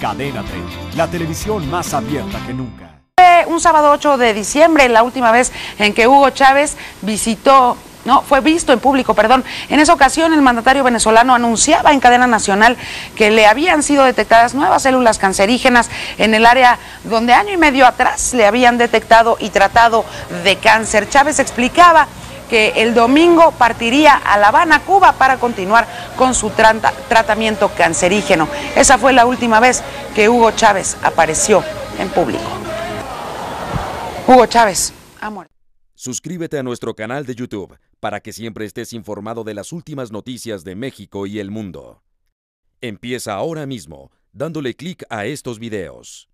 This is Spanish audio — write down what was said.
Cadena 30, la televisión más abierta que nunca. Un sábado 8 de diciembre, la última vez en que Hugo Chávez fue visto en público, perdón. En esa ocasión, el mandatario venezolano anunciaba en cadena nacional que le habían sido detectadas nuevas células cancerígenas en el área donde año y medio atrás le habían detectado y tratado de cáncer. Chávez explicaba que el domingo partiría a La Habana, Cuba, para continuar con su tratamiento cancerígeno. Esa fue la última vez que Hugo Chávez apareció en público. Hugo Chávez ha muerto. Suscríbete a nuestro canal de YouTube para que siempre estés informado de las últimas noticias de México y el mundo. Empieza ahora mismo dándole clic a estos videos.